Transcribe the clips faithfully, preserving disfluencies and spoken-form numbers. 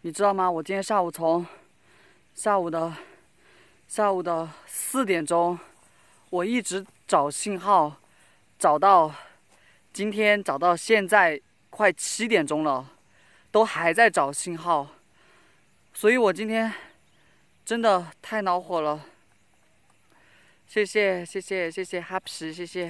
你知道吗？我今天下午从下午的下午的四点钟，我一直找信号，找到今天找到现在快七点钟了，都还在找信号，所以我今天真的太恼火了。谢谢谢谢谢谢哈皮，谢谢。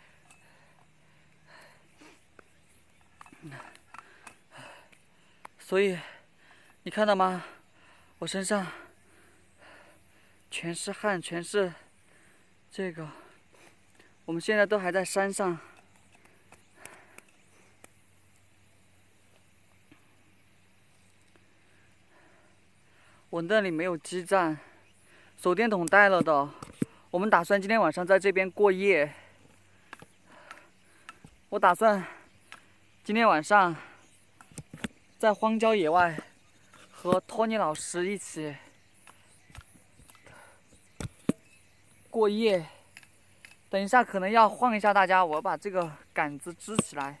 所以你看到吗？我身上全是汗，全是这个。我们现在都还在山上。我那里没有基站，手电筒带了的。我们打算今天晚上在这边过夜。我打算今天晚上在荒郊野外和托尼老师一起过夜。等一下可能要晃一下大家，我把这个杆子支起来。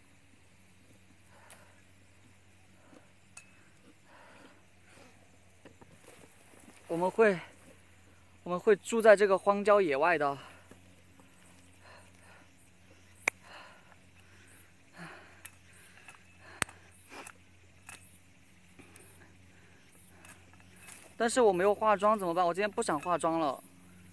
我们会我们会住在这个荒郊野外的。但是我没有化妆怎么办？我今天不想化妆了。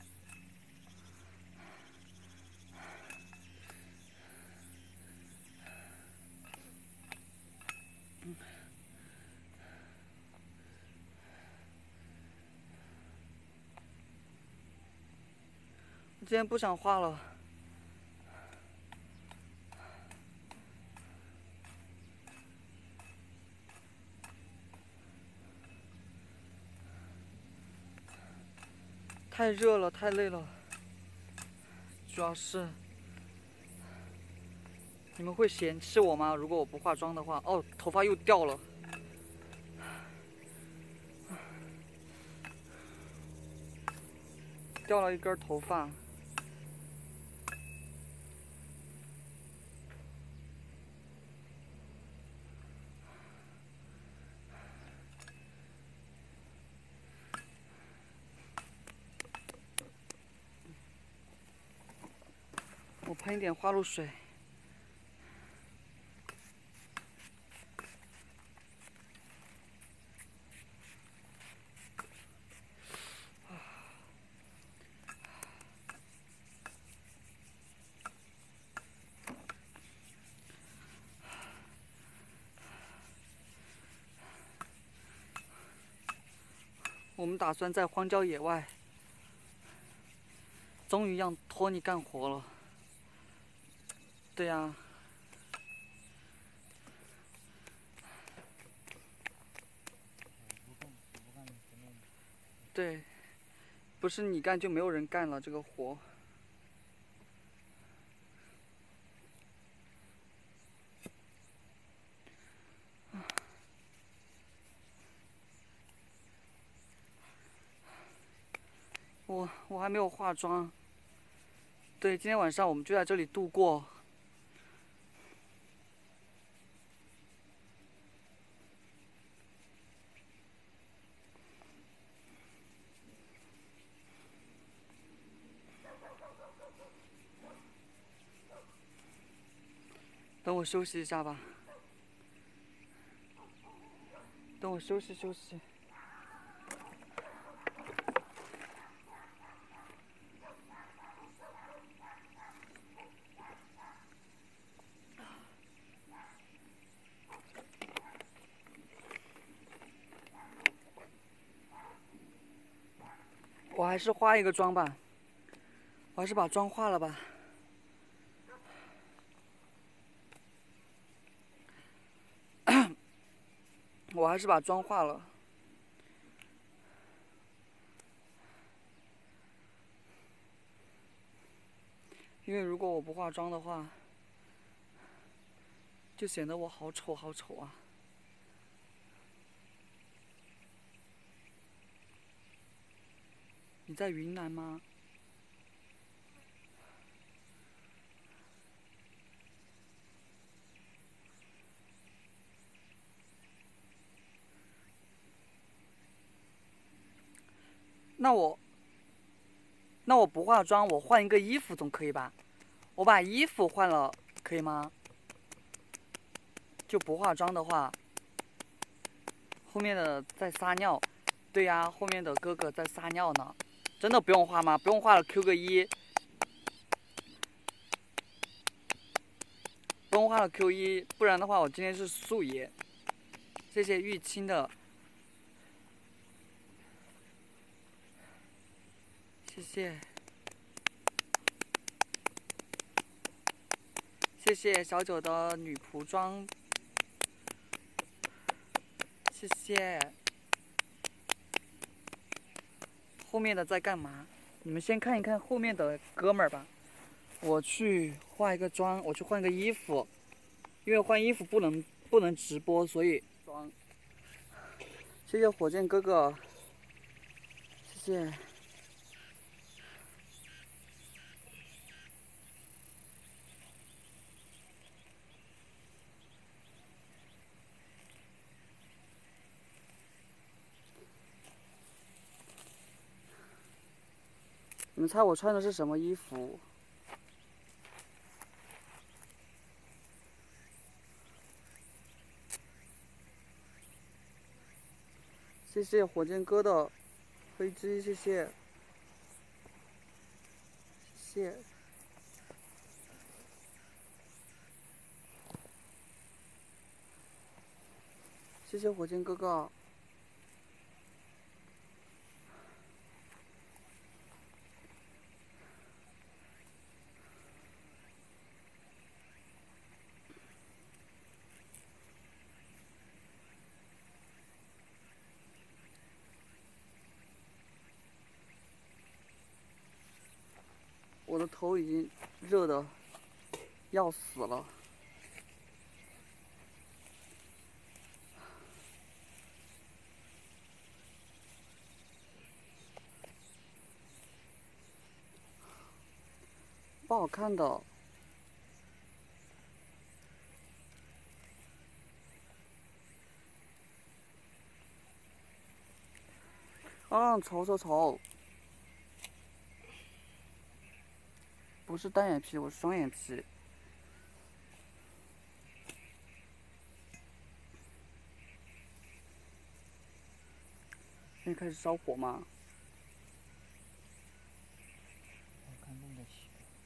我今天不想化了。太热了，太累了。主要是你们会嫌弃我吗？如果我不化妆的话，哦，头发又掉了，掉了一根头发。我喷一点花露水。我们打算在荒郊野外，终于让托尼干活了。对呀、啊。对，不是你干就没有人干了这个活。我我还没有化妆。对，今天晚上我们就在这里度过。等我休息一下吧。等我休息休息。我还是化一个妆吧。我还是把妆化了吧。我还是把妆化了。因为如果我不化妆的话，就显得我好丑好丑啊。你在云南吗？ 那我那我不化妆，我换一个衣服总可以吧？我把衣服换了，可以吗？就不化妆的话，后面的在撒尿。对呀、啊，后面的哥哥在撒尿呢。真的不用化吗？不用化了 ，Q 个一。不用化了 Q 一，不然的话我今天是素颜。谢谢玉清的，谢谢。谢谢小九的女仆装，谢谢。后面的在干嘛？你们先看一看后面的哥们儿吧。我去化一个妆，我去换个衣服，因为换衣服不能不能直播，所以妆。谢谢火箭哥哥，谢谢。你们猜我穿的是什么衣服？谢谢火箭哥的飞机，谢谢，谢谢。谢谢火箭哥哥。我的头已经热的要死了。不好看的。啊，丑丑丑！不是单眼皮，我是双眼皮。现在开始烧火吗？ 我看弄得起。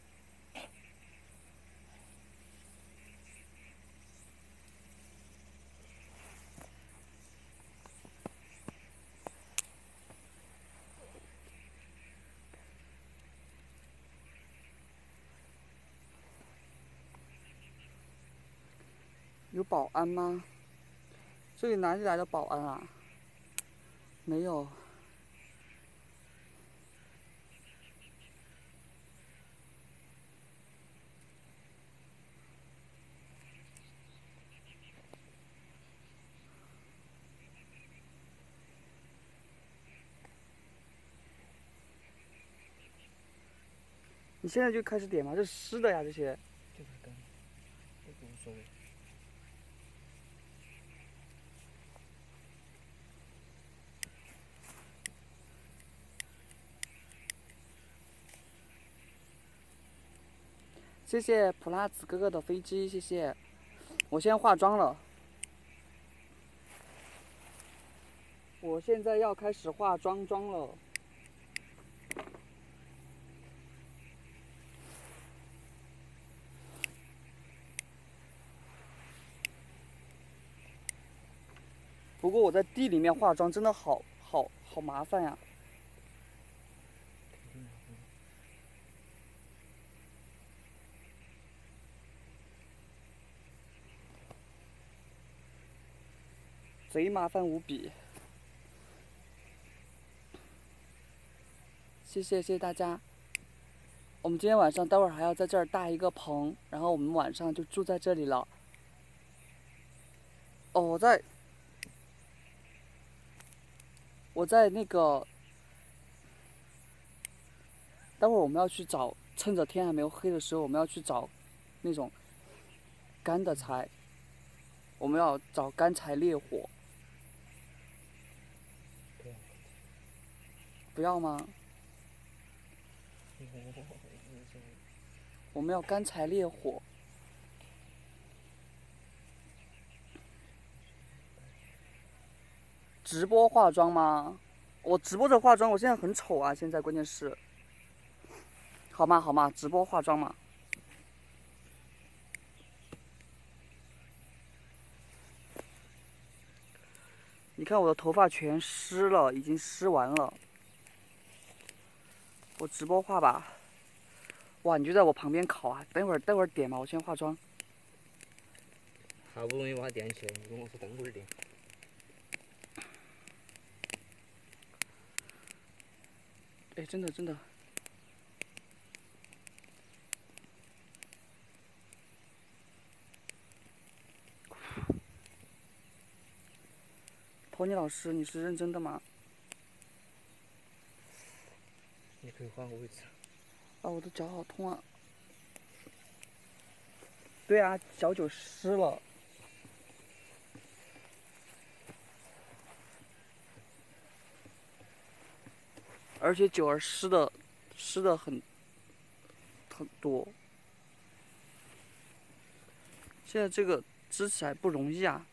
有保安吗？这里哪里来的保安啊？没有。你现在就开始点吗？这湿的呀，这些。 这个干，这个无所谓。 谢谢普拉子哥哥的飞机，谢谢。我先化妆了。我现在要开始化妆妆了。不过我在地里面化妆真的好好好麻烦呀。贼麻烦无比。谢谢谢谢大家。我们今天晚上待会儿还要在这儿搭一个棚，然后我们晚上就住在这里了。哦，我在，我在那个，待会儿我们要去找，趁着天还没有黑的时候，我们要去找那种干的柴，我们要找干柴烈火。 对啊。 不要吗？我们要干柴烈火。直播化妆吗？我直播着化妆，我现在很丑啊！现在关键是，好吗？好吗？直播化妆嘛。你看我的头发全湿了，已经湿完了。我直播化吧。哇，你就在我旁边烤啊！等会儿，待会儿点嘛，我先化妆。 好不容易把它点起来，你跟我说等会儿点。 哎，真的真的。托尼老师，你是认真的吗？ 你可以换个位置。 啊，我的脚好痛啊！对啊，脚就湿了。而且久而湿的，湿的很很多。现在这个支起来不容易啊。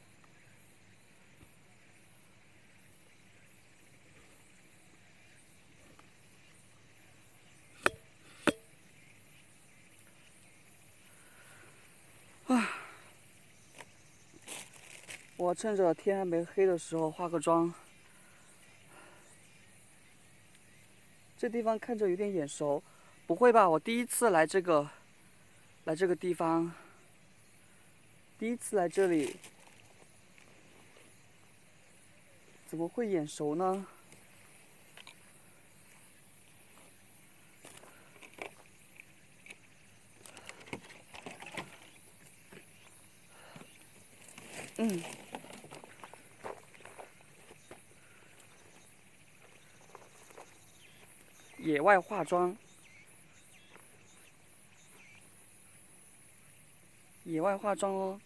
啊！我趁着天还没黑的时候化个妆。这地方看着有点眼熟，不会吧？我第一次来这个，来这个地方，第一次来这里，怎么会眼熟呢？嗯。野外化妆，野外化妆哦。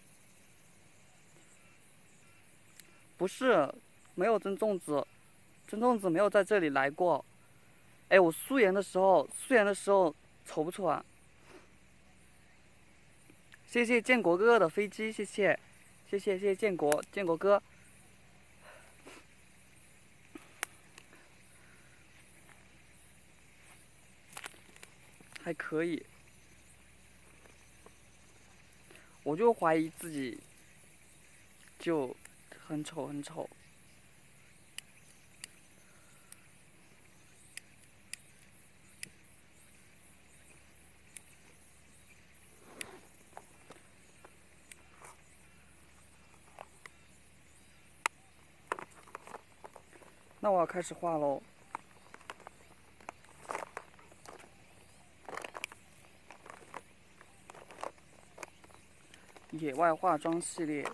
不是，没有曾粽子，曾粽子没有在这里来过。哎，我素颜的时候，素颜的时候丑不丑啊？谢谢建国哥哥的飞机，谢谢，谢谢谢谢建国建国哥。还可以。我就怀疑自己就很丑很丑。那我要开始画喽。野外化妆系列，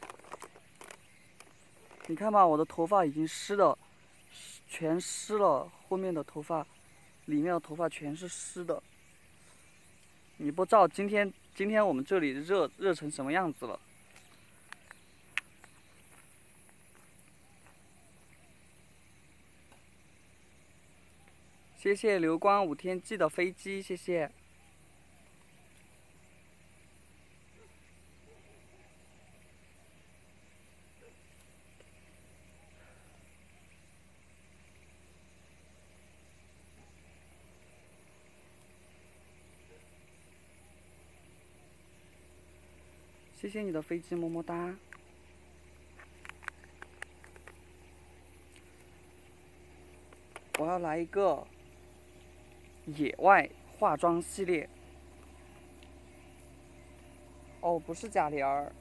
你看吧，我的头发已经湿的，全湿了，后面的头发，里面的头发全是湿的。你不知道今天今天我们这里热热成什么样子了。谢谢流光五天记的飞机，谢谢。谢谢你的飞机，么么哒。我要来一个野外化妆系列。哦，不是贾玲儿。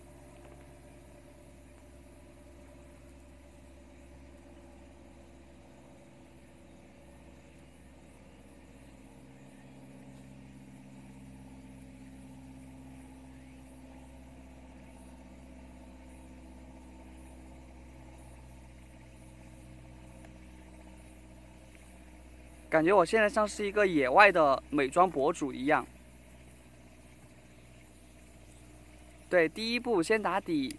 感觉我现在像是一个野外的美妆博主一样。对，第一步先打底。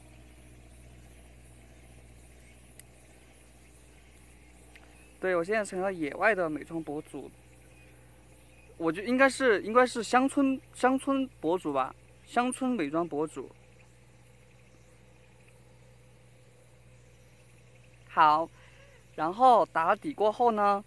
对，我现在成了野外的美妆博主，我觉得应该是应该是乡村乡村博主吧，乡村美妆博主。好，然后打了底过后呢，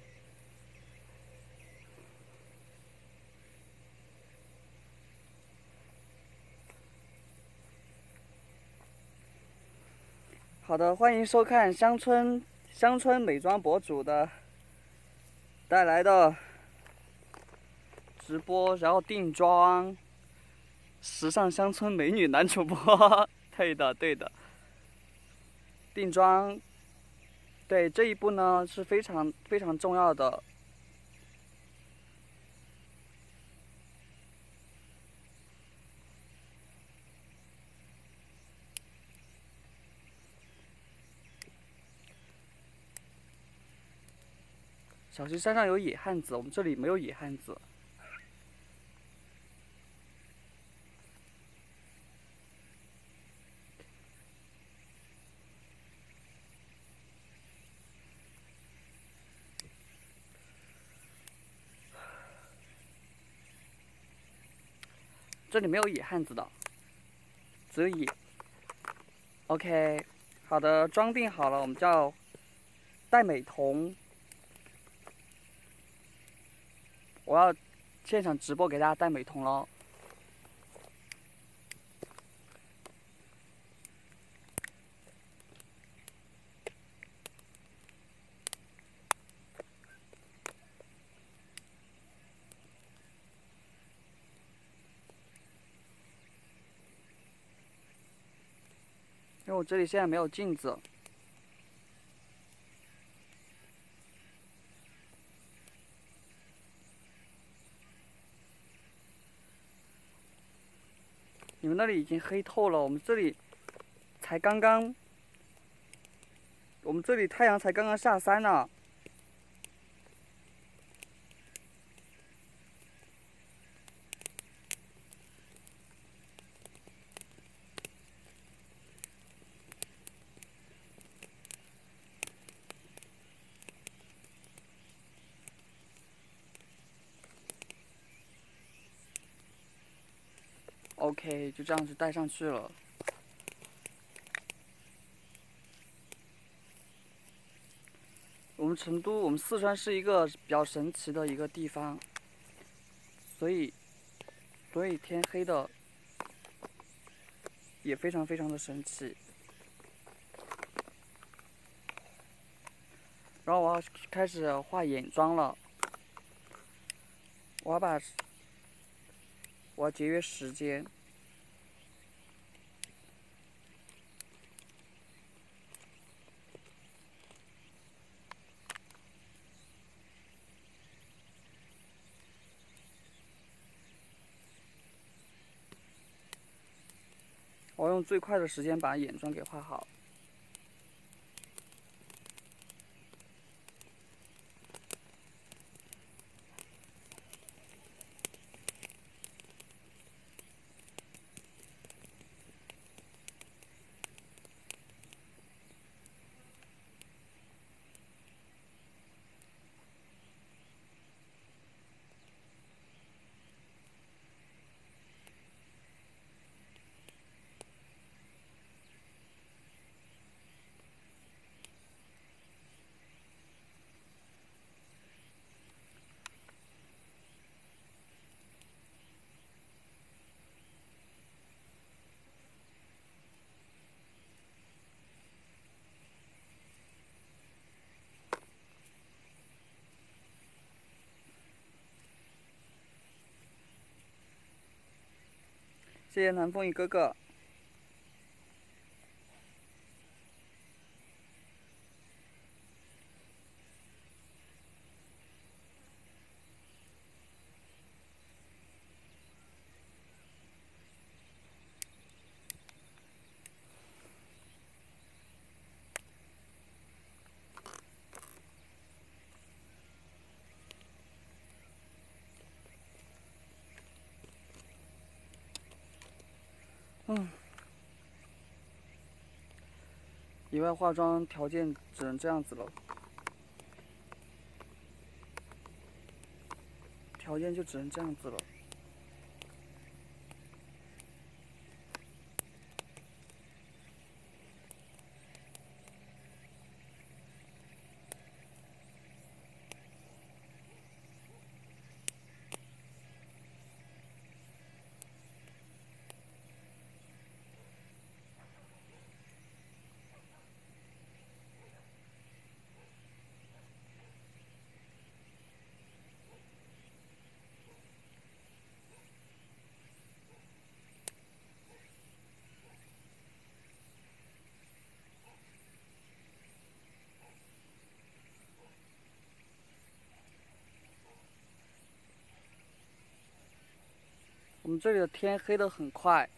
好的，欢迎收看乡村乡村美妆博主的带来的直播，然后定妆，时尚乡村美女男主播，对的对的，定妆，对这一步呢是非常非常重要的。小溪山上有野汉子，我们这里没有野汉子。这里没有野汉子的，只有野。OK， 好的，妆定好了，我们就要戴美瞳。我要现场直播给大家戴美瞳喽。因为我这里现在没有镜子。你们那里已经黑透了，我们这里才刚刚，我们这里太阳才刚刚下山呢。OK， 就这样子戴上去了。我们成都，我们四川是一个比较神奇的一个地方，所以，所以天黑的也非常非常的神奇。然后我要开始画眼妆了，我要把，我要节约时间。我要用最快的时间把眼妆给画好。谢谢南风雨哥哥。嗯，野外化妆条件只能这样子了。 条件就只能这样子了。我们这里的天黑得很快。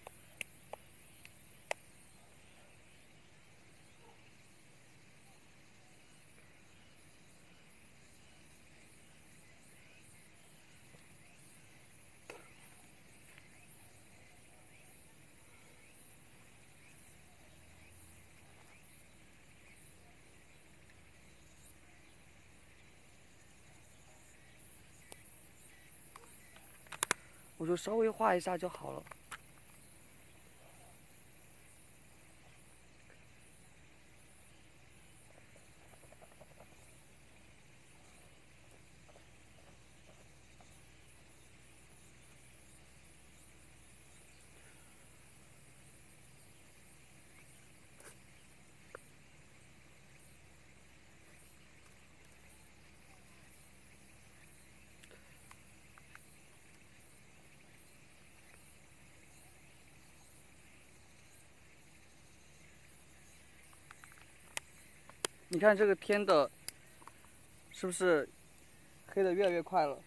我就稍微画一下就好了。你看这个天的，是不是黑的越来越快了？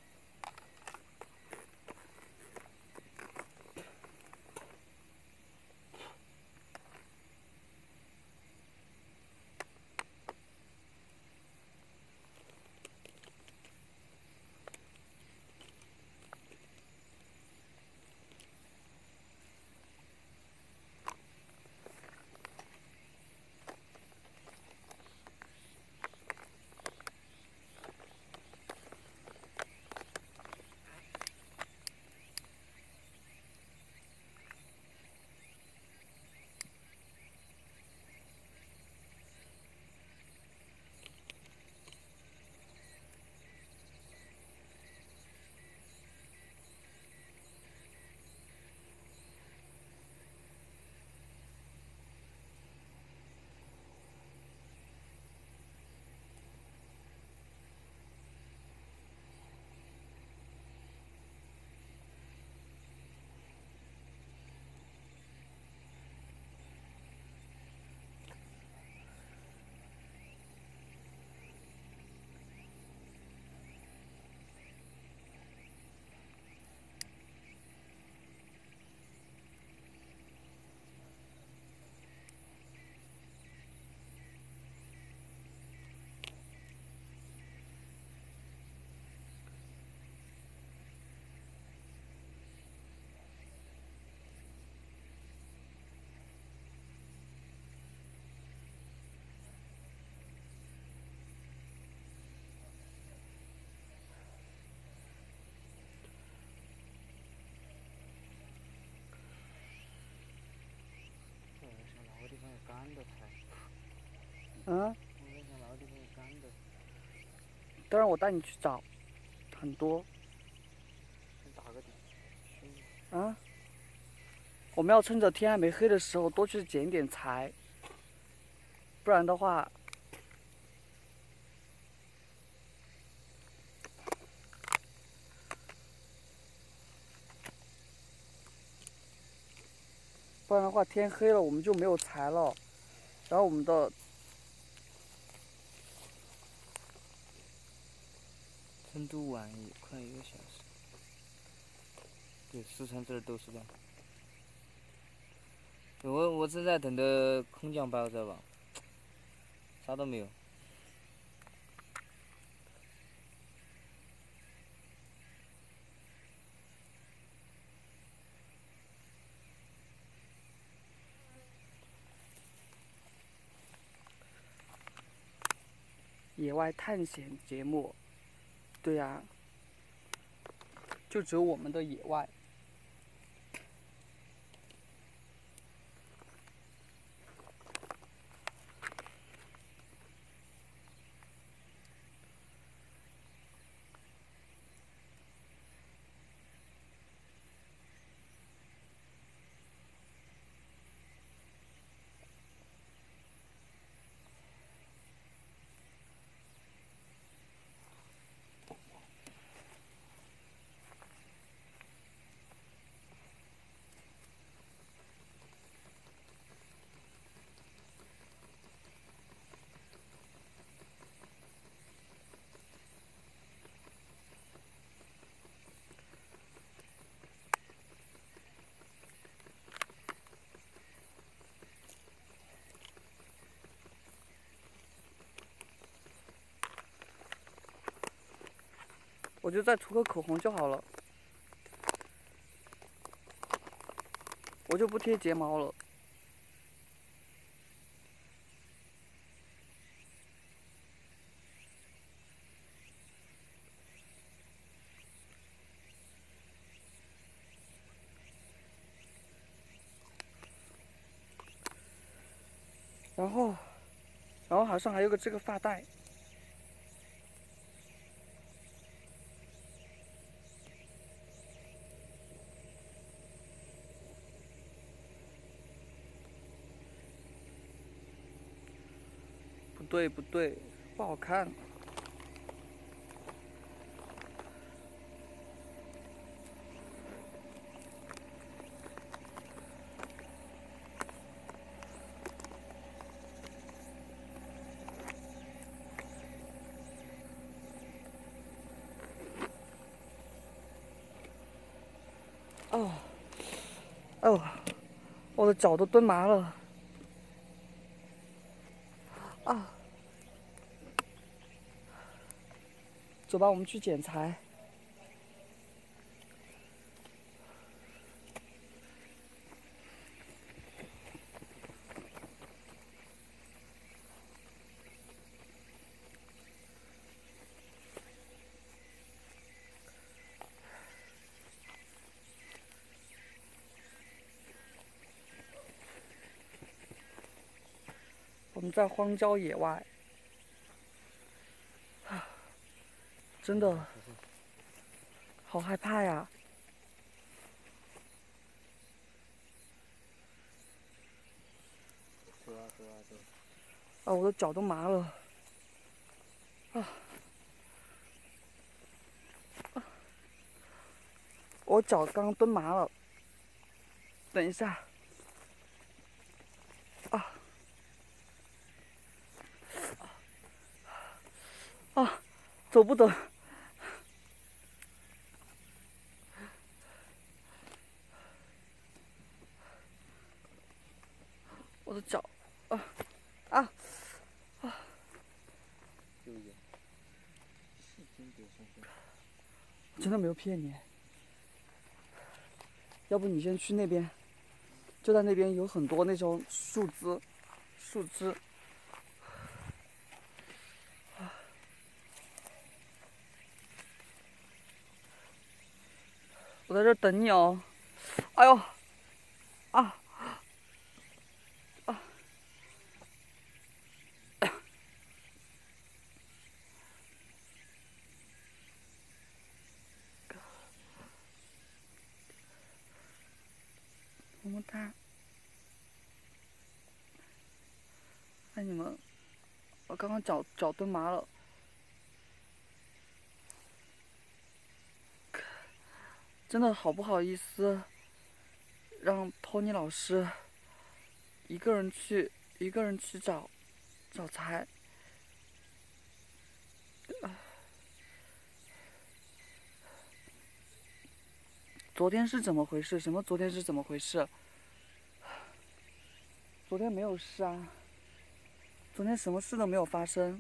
我在想哪个地方有干的菜？ 嗯， 我在想哪个地方有干的？ 等会儿我带你去找，很多。 先打个底。 啊，我们要趁着天还没黑的时候多去捡点柴，不然的话，不然的话天黑了我们就没有柴了，然后我们的成都晚一快一个小时。对，四川这儿都是这样。我我正在等着空降包，知道吧？啥都没有。 野外探险节目，对呀、 就只有我们的野外。我就再涂个口红就好了，我就不贴睫毛了。然后，然后好像还有个这个发带。不对不对，不好看。哦，哦，我的脚都蹲麻了。啊，走吧，我们去捡柴。我们在荒郊野外，啊，真的好害怕呀！ 走啊走啊走！ 啊，我的脚都麻了。啊，啊，我脚刚刚蹲麻了。等一下。啊！啊，走不得。我的脚，啊啊啊！ 注意，细菌别上身。 真的没有骗你。要不你先去那边，就在那边有很多那种树枝，树枝。我在这等你哦。哎呦，啊啊！么么哒。爱你们，我刚刚脚脚蹲麻了。真的好不好意思，让托尼老师一个人去一个人去找找柴。昨天是怎么回事？什么？昨天是怎么回事？昨天没有事啊，昨天什么事都没有发生。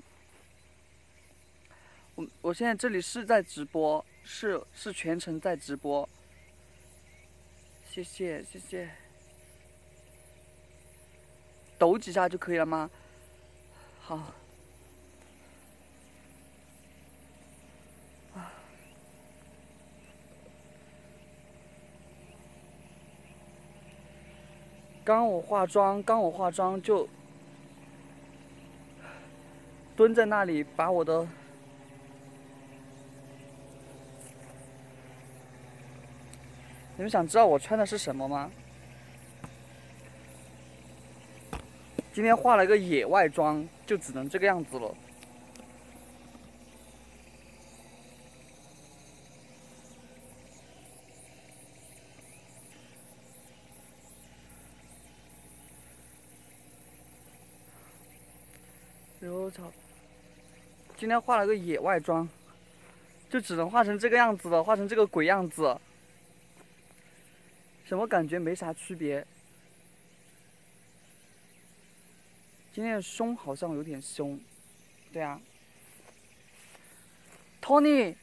我我现在这里是在直播，是是全程在直播。谢谢谢谢。抖几下就可以了吗？好。 刚我化妆，刚我化妆就蹲在那里，把我的你们想知道我穿的是什么吗？今天化了一个野外妆，就只能这个样子了。哎呦我操！今天化了个野外妆，就只能画成这个样子了，画成这个鬼样子。什么感觉没啥区别。今天的胸好像有点凶，对啊。Tony，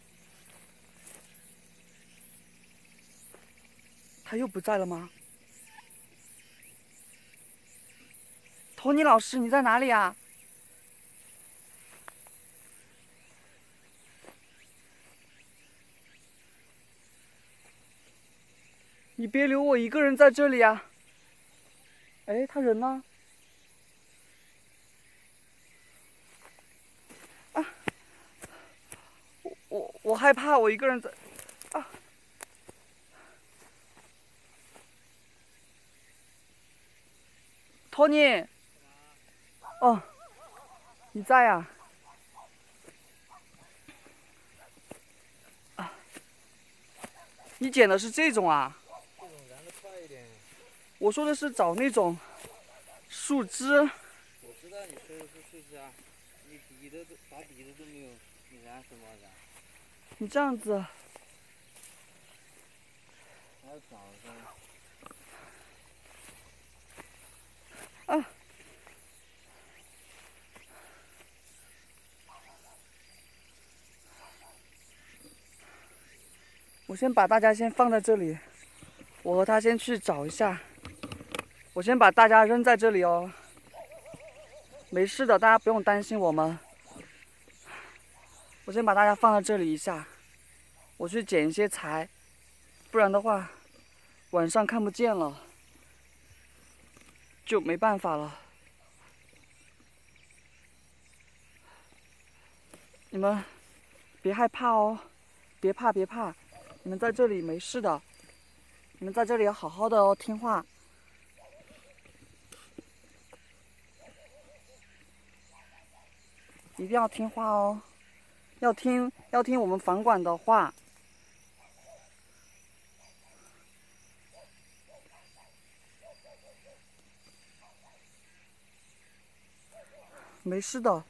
他又不在了吗？Tony 老师，你在哪里啊？你别留我一个人在这里啊！哎，他人呢？啊！我我我害怕，我一个人在啊。Tony， 哦，你在呀、啊？啊，你捡的是这种啊？ 这种燃的快一点。 我说的是找那种树枝。 我知道你说的是树枝啊，你底的都打底的都没有，你燃什么燃？ 你这样子。 还要找个。 啊！我先把大家先放在这里，我和他先去找一下。我先把大家扔在这里哦，没事的，大家不用担心我们。我先把大家放在这里一下，我去捡一些柴，不然的话晚上看不见了，就没办法了。你们别害怕哦，别怕别怕，你们在这里没事的，你们在这里要好好的哦，听话。一定要听话哦，要听要听我们房管的话。没事的，